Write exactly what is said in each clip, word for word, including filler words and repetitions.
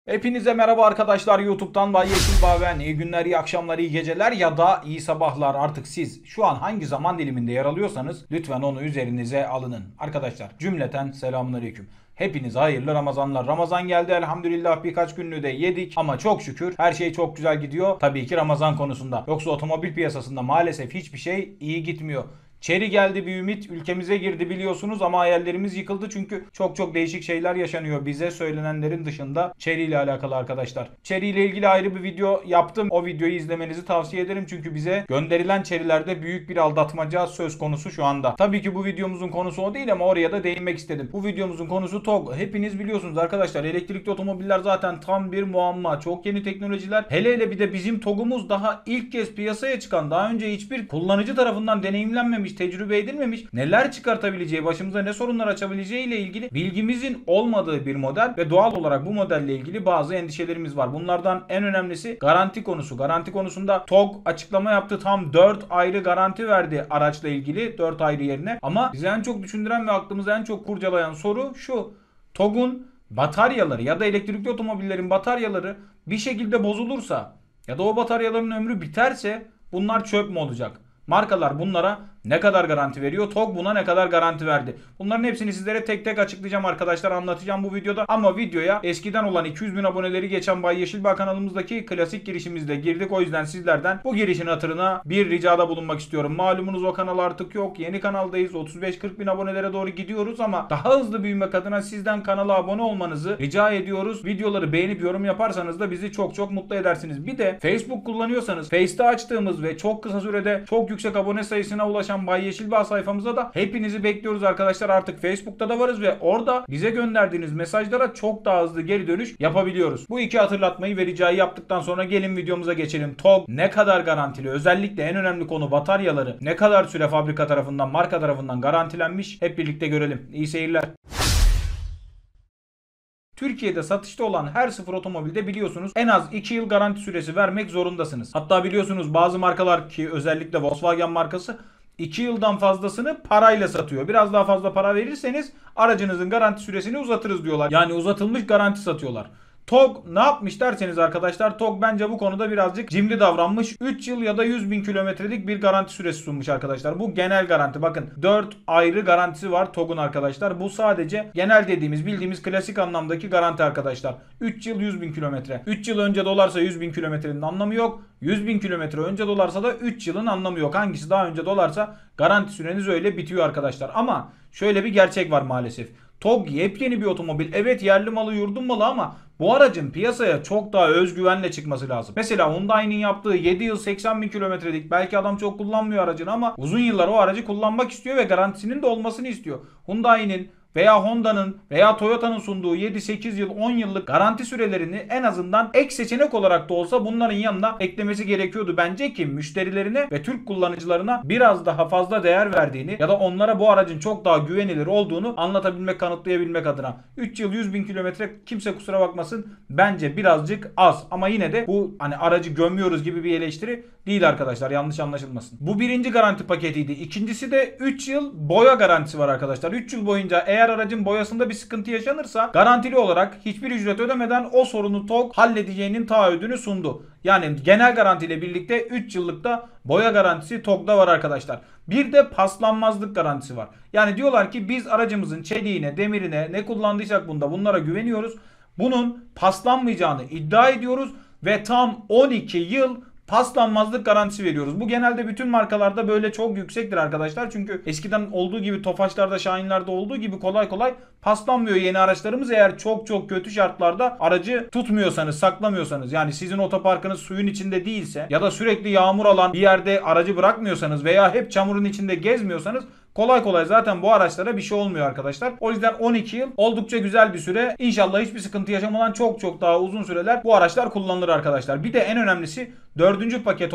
Hepinize merhaba arkadaşlar, YouTube'dan Bay Yeşilbağ ben. İyi günler, iyi akşamlar, iyi geceler ya da iyi sabahlar. Artık siz şu an hangi zaman diliminde yer alıyorsanız lütfen onu üzerinize alının. Arkadaşlar cümleten selamünaleyküm. Hepinize hayırlı Ramazanlar. Ramazan geldi elhamdülillah, birkaç günlüğü de yedik ama çok şükür her şey çok güzel gidiyor. Tabii ki Ramazan konusunda. Yoksa otomobil piyasasında maalesef hiçbir şey iyi gitmiyor. Çeri geldi bir ümit ülkemize girdi biliyorsunuz ama hayallerimiz yıkıldı çünkü çok çok değişik şeyler yaşanıyor bize söylenenlerin dışında Çeri ile alakalı arkadaşlar. Çeri ile ilgili ayrı bir video yaptım. O videoyu izlemenizi tavsiye ederim çünkü bize gönderilen çerilerde büyük bir aldatmaca söz konusu şu anda. Tabii ki bu videomuzun konusu o değil ama oraya da değinmek istedim. Bu videomuzun konusu T O G. Hepiniz biliyorsunuz arkadaşlar, elektrikli otomobiller zaten tam bir muamma. Çok yeni teknolojiler. Hele hele bir de bizim T O G'umuz daha ilk kez piyasaya çıkan, daha önce hiçbir kullanıcı tarafından deneyimlenmemiş, tecrübe edilmemiş, neler çıkartabileceği, başımıza ne sorunlar açabileceği ile ilgili bilgimizin olmadığı bir model ve doğal olarak bu modelle ilgili bazı endişelerimiz var. Bunlardan en önemlisi garanti konusu. Garanti konusunda T O G açıklama yaptı. Tam dört ayrı garanti verdi araçla ilgili, dört ayrı yerine. Ama bizi en çok düşündüren ve aklımızı en çok kurcalayan soru şu: T O G'un bataryaları ya da elektrikli otomobillerin bataryaları bir şekilde bozulursa ya da o bataryaların ömrü biterse bunlar çöp mü olacak? Markalar bunlara ne kadar garanti veriyor? T O G buna ne kadar garanti verdi? Bunların hepsini sizlere tek tek açıklayacağım arkadaşlar, anlatacağım bu videoda. Ama videoya eskiden olan iki yüz bin aboneleri geçen Bay Yeşilbağ kanalımızdaki klasik girişimizle girdik. O yüzden sizlerden bu girişin hatırına bir ricada bulunmak istiyorum. Malumunuz o kanal artık yok. Yeni kanaldayız. otuz beş kırk bin abonelere doğru gidiyoruz ama daha hızlı büyümek adına sizden kanala abone olmanızı rica ediyoruz. Videoları beğenip yorum yaparsanız da bizi çok çok mutlu edersiniz. Bir de Facebook kullanıyorsanız Face'te açtığımız ve çok kısa sürede çok yüksek abone sayısına ulaşan Bay Yeşilbağ sayfamıza da hepinizi bekliyoruz arkadaşlar. Artık Facebook'ta da varız ve orada bize gönderdiğiniz mesajlara çok daha hızlı geri dönüş yapabiliyoruz. Bu iki hatırlatmayı ve ricayı yaptıktan sonra gelin videomuza geçelim. T O G ne kadar garantili? Özellikle en önemli konu bataryaları ne kadar süre fabrika tarafından, marka tarafından garantilenmiş? Hep birlikte görelim. İyi seyirler. Türkiye'de satışta olan her sıfır otomobilde biliyorsunuz en az iki yıl garanti süresi vermek zorundasınız. Hatta biliyorsunuz bazı markalar, ki özellikle Volkswagen markası, iki yıldan fazlasını parayla satıyor. Biraz daha fazla para verirseniz aracınızın garanti süresini uzatırız diyorlar. Yani uzatılmış garanti satıyorlar. T O G ne yapmış derseniz arkadaşlar, T O G bence bu konuda birazcık cimri davranmış. üç yıl ya da yüz bin kilometrelik bir garanti süresi sunmuş arkadaşlar. Bu genel garanti. Bakın dört ayrı garantisi var T O G'un arkadaşlar. Bu sadece genel dediğimiz, bildiğimiz klasik anlamdaki garanti arkadaşlar. üç yıl yüz bin kilometre. üç yıl önce dolarsa yüz bin kilometrenin anlamı yok. yüz bin kilometre önce dolarsa da üç yılın anlamı yok. Hangisi daha önce dolarsa garanti süreniz öyle bitiyor arkadaşlar. Ama şöyle bir gerçek var maalesef. T O G yepyeni bir otomobil. Evet, yerli malı, yurdun malı ama bu aracın piyasaya çok daha özgüvenle çıkması lazım. Mesela Hyundai'nin yaptığı yedi yıl seksen bin kilometrelik, belki adam çok kullanmıyor aracını ama uzun yıllar o aracı kullanmak istiyor ve garantisinin de olmasını istiyor. Hyundai'nin veya Honda'nın veya Toyota'nın sunduğu yedi sekiz yıl, on yıllık garanti sürelerini en azından ek seçenek olarak da olsa bunların yanına eklemesi gerekiyordu bence ki müşterilerine ve Türk kullanıcılarına biraz daha fazla değer verdiğini ya da onlara bu aracın çok daha güvenilir olduğunu anlatabilmek, kanıtlayabilmek adına. üç yıl yüz bin kilometre, kimse kusura bakmasın, bence birazcık az ama yine de bu hani aracı gömüyoruz gibi bir eleştiri değil arkadaşlar, yanlış anlaşılmasın. Bu birinci garanti paketiydi. İkincisi de üç yıl boya garantisi var arkadaşlar. üç yıl boyunca eğer aracın boyasında bir sıkıntı yaşanırsa garantili olarak hiçbir ücret ödemeden o sorunu T O G halledeceğinin taahhüdünü sundu. Yani genel garantiyle birlikte üç yıllıkta boya garantisi T O G'da var arkadaşlar. Bir de paslanmazlık garantisi var. Yani diyorlar ki biz aracımızın çeliğine, demirine, ne kullandıysak bunda bunlara güveniyoruz. Bunun paslanmayacağını iddia ediyoruz ve tam on iki yıl paslanmazlık garantisi veriyoruz. Bu genelde bütün markalarda böyle çok yüksektir arkadaşlar. Çünkü eskiden olduğu gibi, Tofaş'larda, Şahin'lerde olduğu gibi kolay kolay paslanmıyor yeni araçlarımız. Eğer çok çok kötü şartlarda aracı tutmuyorsanız, saklamıyorsanız, yani sizin otoparkınız suyun içinde değilse ya da sürekli yağmur alan bir yerde aracı bırakmıyorsanız veya hep çamurun içinde gezmiyorsanız kolay kolay zaten bu araçlara bir şey olmuyor arkadaşlar. O yüzden on iki yıl oldukça güzel bir süre. İnşallah hiçbir sıkıntı yaşamadan çok çok daha uzun süreler bu araçlar kullanılır arkadaşlar. Bir de en önemlisi dördüncü paket olan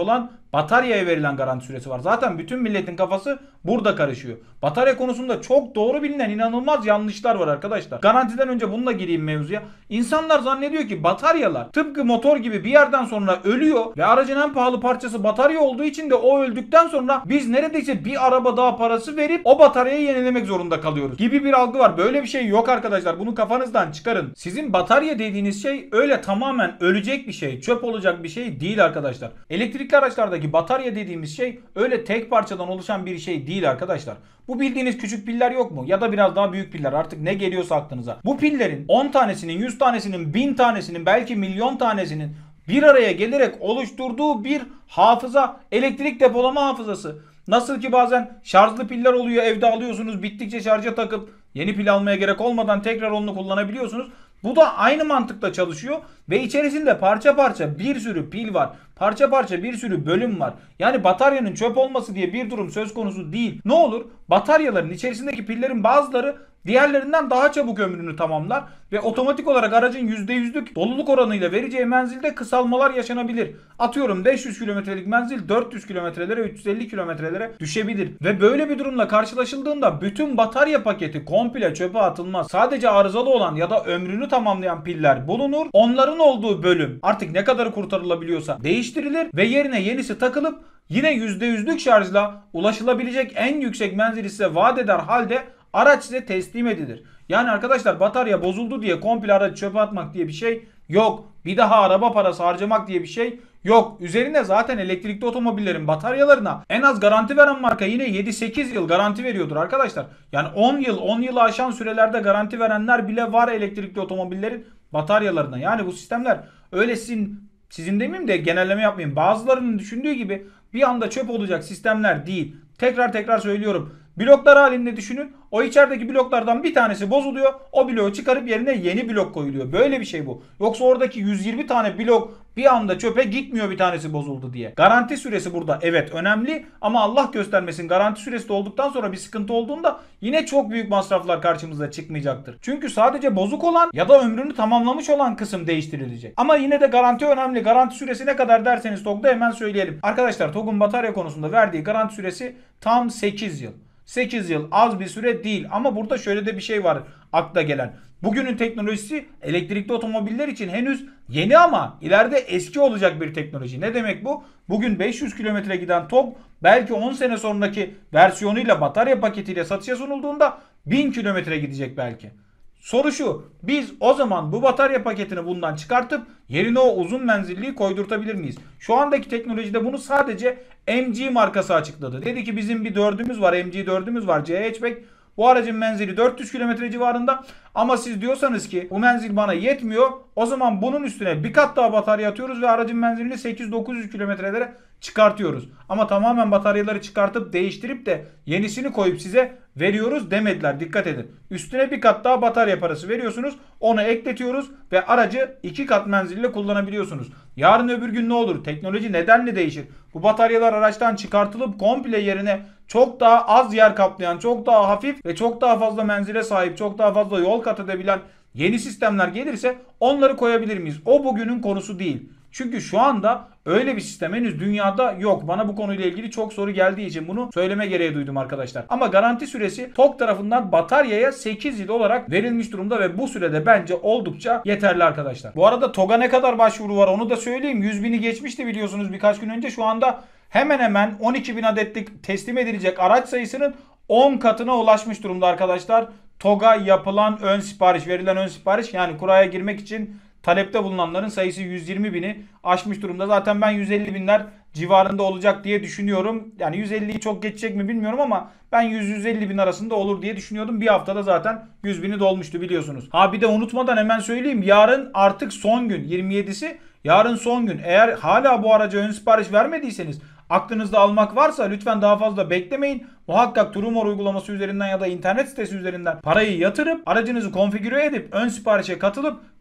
bataryaya verilen garanti süresi var. Zaten bütün milletin kafası burada karışıyor. Batarya konusunda çok doğru bilinen inanılmaz yanlışlar var arkadaşlar. Garantiden önce bununla gireyim mevzuya. İnsanlar zannediyor ki bataryalar tıpkı motor gibi bir yerden sonra ölüyor ve aracın en pahalı parçası batarya olduğu için de o öldükten sonra biz neredeyse bir araba daha parası verip o bataryayı yenilemek zorunda kalıyoruz gibi bir algı var. Böyle bir şey yok arkadaşlar. Bunu kafanızdan çıkarın. Sizin batarya dediğiniz şey öyle tamamen ölecek bir şey, çöp olacak bir şey değil arkadaşlar. Elektrikli araçlardaki batarya dediğimiz şey öyle tek parçadan oluşan bir şey değil arkadaşlar. Bu bildiğiniz küçük piller yok mu? Ya da biraz daha büyük piller, artık ne geliyorsa aklınıza. Bu pillerin on tanesinin, yüz tanesinin, bin tanesinin, belki milyon tanesinin bir araya gelerek oluşturduğu bir hafıza, elektrik depolama hafızası. Nasıl ki bazen şarjlı piller oluyor, evde alıyorsunuz, bittikçe şarja takıp yeni pil almaya gerek olmadan tekrar onu kullanabiliyorsunuz. Bu da aynı mantıkla çalışıyor ve içerisinde parça parça bir sürü pil var. Parça parça bir sürü bölüm var. Yani bataryanın çöp olması diye bir durum söz konusu değil. Ne olur? Bataryaların içerisindeki pillerin bazıları diğerlerinden daha çabuk ömrünü tamamlar ve otomatik olarak aracın yüzde yüzlük doluluk oranıyla vereceği menzilde kısalmalar yaşanabilir. Atıyorum beş yüz kilometrelik menzil dört yüz kilometrelere, üç yüz elli kilometrelere düşebilir. Ve böyle bir durumla karşılaşıldığında bütün batarya paketi komple çöpe atılmaz. Sadece arızalı olan ya da ömrünü tamamlayan piller bulunur. Onların olduğu bölüm artık ne kadarı kurtarılabiliyorsa değiştirilir ve yerine yenisi takılıp yine yüzde yüzlük şarjla ulaşılabilecek en yüksek menzili size vaat eder halde araç size teslim edilir. Yani arkadaşlar batarya bozuldu diye komple aracı çöpe atmak diye bir şey yok. Bir daha araba parası harcamak diye bir şey yok. Üzerine zaten elektrikli otomobillerin bataryalarına en az garanti veren marka yine yedi sekiz yıl garanti veriyordur arkadaşlar. Yani on yıl, on yılı aşan sürelerde garanti verenler bile var elektrikli otomobillerin bataryalarına. Yani bu sistemler öyle sizin, sizin demeyeyim de genelleme yapmayayım, bazılarının düşündüğü gibi bir anda çöp olacak sistemler değil. Tekrar tekrar söylüyorum. Bloklar halinde düşünün. O içerideki bloklardan bir tanesi bozuluyor. O bloğu çıkarıp yerine yeni blok koyuluyor. Böyle bir şey bu. Yoksa oradaki yüz yirmi tane blok bir anda çöpe gitmiyor bir tanesi bozuldu diye. Garanti süresi burada evet önemli ama Allah göstermesin garanti süresi de olduktan sonra bir sıkıntı olduğunda yine çok büyük masraflar karşımıza çıkmayacaktır. Çünkü sadece bozuk olan ya da ömrünü tamamlamış olan kısım değiştirilecek. Ama yine de garanti önemli. Garanti süresi ne kadar derseniz T O G'da hemen söyleyelim. Arkadaşlar T O G'un batarya konusunda verdiği garanti süresi tam sekiz yıl. sekiz yıl az bir süre değil ama burada şöyle de bir şey var akla gelen. Bugünün teknolojisi elektrikli otomobiller için henüz yeni ama ileride eski olacak bir teknoloji. Ne demek bu? Bugün beş yüz kilometre giden T O G belki on sene sonraki versiyonuyla batarya paketiyle satışa sunulduğunda bin kilometre gidecek belki. Soru şu, biz o zaman bu batarya paketini bundan çıkartıp yerine o uzun menzilliyi koydurtabilir miyiz? Şu andaki teknolojide bunu sadece M G markası açıkladı. Dedi ki bizim bir dördümüz var, M G dördümüz var, C hatchback. Bu aracın menzili dört yüz kilometre civarında ama siz diyorsanız ki bu menzil bana yetmiyor, o zaman bunun üstüne bir kat daha batarya atıyoruz ve aracın menzilini sekiz dokuz yüz kilometrelere çıkartıyoruz. Ama tamamen bataryaları çıkartıp değiştirip de yenisini koyup size veriyoruz demediler. Dikkat edin. Üstüne bir kat daha batarya parası veriyorsunuz. Onu ekletiyoruz ve aracı iki kat menzille kullanabiliyorsunuz. Yarın öbür gün ne olur? Teknoloji nedenle değişir? Bu bataryalar araçtan çıkartılıp komple yerine çok daha az yer kaplayan, çok daha hafif ve çok daha fazla menzile sahip, çok daha fazla yol kat edebilen yeni sistemler gelirse onları koyabilir miyiz? O bugünün konusu değil. Çünkü şu anda öyle bir sistem henüz dünyada yok. Bana bu konuyla ilgili çok soru geldiği için bunu söyleme gereği duydum arkadaşlar. Ama garanti süresi T O G tarafından bataryaya sekiz yıl olarak verilmiş durumda ve bu sürede bence oldukça yeterli arkadaşlar. Bu arada T O G'a ne kadar başvuru var onu da söyleyeyim. yüz bini geçmişti biliyorsunuz birkaç gün önce. Şu anda hemen hemen on iki bin adetlik teslim edilecek araç sayısının on katına ulaşmış durumda arkadaşlar. T O G'a yapılan ön sipariş, verilen ön sipariş, yani kuraya girmek için talepte bulunanların sayısı yüz yirmi bini aşmış durumda. Zaten ben yüz elli binler civarında olacak diye düşünüyorum. Yani yüz elliyi çok geçecek mi bilmiyorum ama ben yüz yüz elli bin arasında olur diye düşünüyordum. Bir haftada zaten yüz bini dolmuştu biliyorsunuz. Ha bir de unutmadan hemen söyleyeyim. Yarın artık son gün, yirmi yedisi yarın son gün. Eğer hala bu araca ön sipariş vermediyseniz, aklınızda almak varsa lütfen daha fazla beklemeyin. Muhakkak Trumor uygulaması üzerinden ya da internet sitesi üzerinden parayı yatırıp aracınızı konfigüre edip ön siparişe katılıp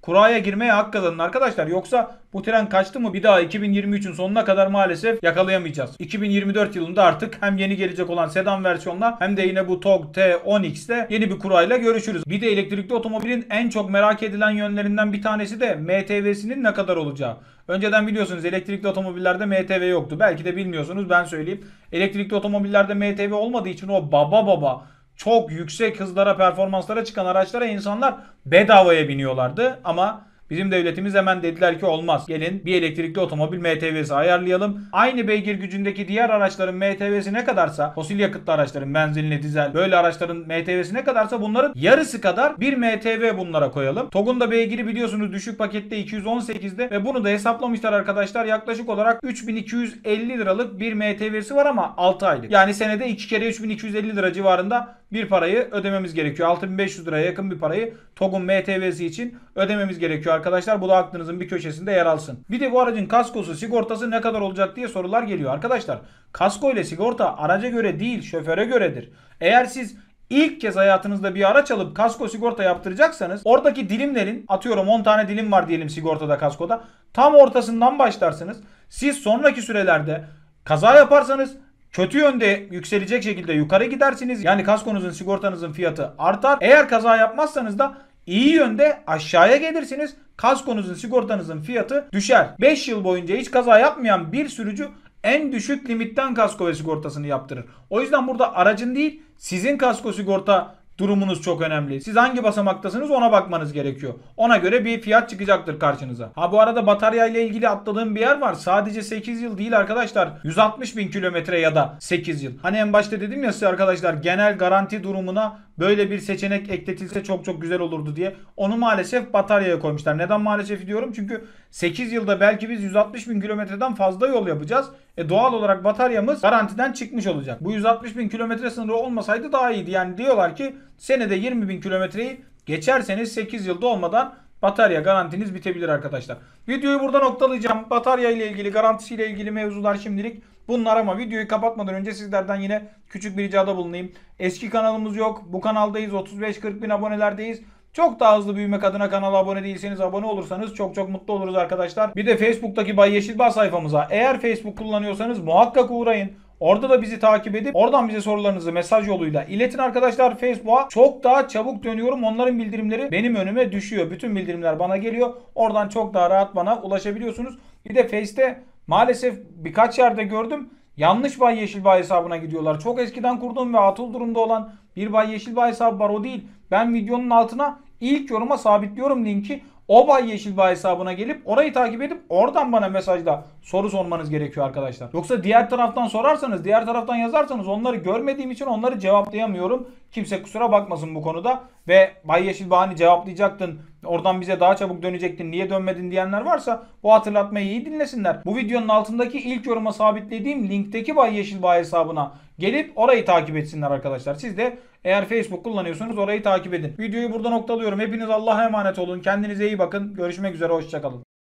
kuraya girmeye hak kazanın arkadaşlar. Yoksa bu tren kaçtı mı bir daha iki bin yirmi üçün sonuna kadar maalesef yakalayamayacağız. iki bin yirmi dört yılında artık hem yeni gelecek olan sedan versiyonla hem de yine bu T O G T on X'te yeni bir kurayla görüşürüz. Bir de elektrikli otomobilin en çok merak edilen yönlerinden bir tanesi de M T V'sinin ne kadar olacağı. Önceden biliyorsunuz elektrikli otomobillerde M T V yoktu. Belki de bilmiyorsunuz, ben söyleyeyim. Elektrikli otomobillerde M T V olmadığı için o baba baba çok yüksek hızlara, performanslara çıkan araçlara insanlar bedavaya biniyorlardı. Ama bizim devletimiz hemen dediler ki olmaz. Gelin bir elektrikli otomobil M T V'si ayarlayalım. Aynı beygir gücündeki diğer araçların M T V'si ne kadarsa, fosil yakıtlı araçların, benzinli, dizel böyle araçların M T V'si ne kadarsa bunların yarısı kadar bir M T V bunlara koyalım. T O G'un da beygiri biliyorsunuz düşük pakette iki yüz on sekizde ve bunu da hesaplamışlar arkadaşlar. Yaklaşık olarak üç bin iki yüz elli liralık bir M T V'si var ama altı aylık. Yani senede iki kere üç bin iki yüz elli lira civarında bir parayı ödememiz gerekiyor. altı bin beş yüz liraya yakın bir parayı T O G'un M T V'si için ödememiz gerekiyor arkadaşlar. Bu da aklınızın bir köşesinde yer alsın. Bir de bu aracın kaskosu, sigortası ne kadar olacak diye sorular geliyor. Arkadaşlar kasko ile sigorta araca göre değil, şoföre göredir. Eğer siz İlk kez hayatınızda bir araç alıp kasko sigorta yaptıracaksanız oradaki dilimlerin, atıyorum on tane dilim var diyelim sigortada, kaskoda, tam ortasından başlarsınız. Siz sonraki sürelerde kaza yaparsanız kötü yönde yükselecek şekilde yukarı gidersiniz. Yani kaskonuzun, sigortanızın fiyatı artar. Eğer kaza yapmazsanız da iyi yönde aşağıya gelirsiniz. Kaskonuzun, sigortanızın fiyatı düşer. beş yıl boyunca hiç kaza yapmayan bir sürücü en düşük limitten kasko ve sigortasını yaptırır. O yüzden burada aracın değil, sizin kasko sigorta durumunuz çok önemli. Siz hangi basamaktasınız ona bakmanız gerekiyor. Ona göre bir fiyat çıkacaktır karşınıza. Ha bu arada batarya ile ilgili atladığım bir yer var. Sadece sekiz yıl değil arkadaşlar. yüz altmış bin kilometre ya da sekiz yıl. Hani en başta dedim ya size arkadaşlar, genel garanti durumuna böyle bir seçenek ekletilse çok çok güzel olurdu diye. Onu maalesef bataryaya koymuşlar. Neden maalesef diyorum? Çünkü sekiz yılda belki biz yüz altmış bin kilometreden fazla yol yapacağız. E doğal olarak bataryamız garantiden çıkmış olacak. Bu yüz altmış bin kilometre sınırı olmasaydı daha iyiydi. Yani diyorlar ki senede yirmi bin kilometreyi geçerseniz sekiz yılda olmadan batarya garantiniz bitebilir arkadaşlar. Videoyu burada noktalayacağım. Batarya ile ilgili, garantisiyle ilgili mevzular şimdilik bunlar ama videoyu kapatmadan önce sizlerden yine küçük bir ricada bulunayım. Eski kanalımız yok. Bu kanaldayız. otuz beş kırk bin abonelerdeyiz. Çok daha hızlı büyümek adına kanala abone değilseniz abone olursanız çok çok mutlu oluruz arkadaşlar. Bir de Facebook'taki Bay Yeşilbağ sayfamıza, eğer Facebook kullanıyorsanız muhakkak uğrayın. Orada da bizi takip edip oradan bize sorularınızı mesaj yoluyla iletin arkadaşlar. Facebook'a çok daha çabuk dönüyorum. Onların bildirimleri benim önüme düşüyor. Bütün bildirimler bana geliyor. Oradan çok daha rahat bana ulaşabiliyorsunuz. Bir de Face'te maalesef birkaç yerde gördüm. Yanlış Bay Yeşilbağ hesabına gidiyorlar. Çok eskiden kurduğum ve atıl durumda olan bir Bay Yeşilbağ hesabı var, o değil. Ben videonun altına ilk yoruma sabitliyorum linki. O Bay Yeşilbağ hesabına gelip orayı takip edip oradan bana mesajla soru sormanız gerekiyor arkadaşlar. Yoksa diğer taraftan sorarsanız, diğer taraftan yazarsanız onları görmediğim için onları cevaplayamıyorum. Kimse kusura bakmasın bu konuda. Ve Bay Yeşilbağ hani cevaplayacaktın, oradan bize daha çabuk dönecektin, niye dönmedin diyenler varsa bu hatırlatmayı iyi dinlesinler. Bu videonun altındaki ilk yoruma sabitlediğim linkteki Bay Yeşilbağ hesabına gelip orayı takip etsinler arkadaşlar. Siz de eğer Facebook kullanıyorsanız orayı takip edin. Videoyu burada noktalıyorum. Hepiniz Allah'a emanet olun. Kendinize iyi bakın. Görüşmek üzere. Hoşçakalın.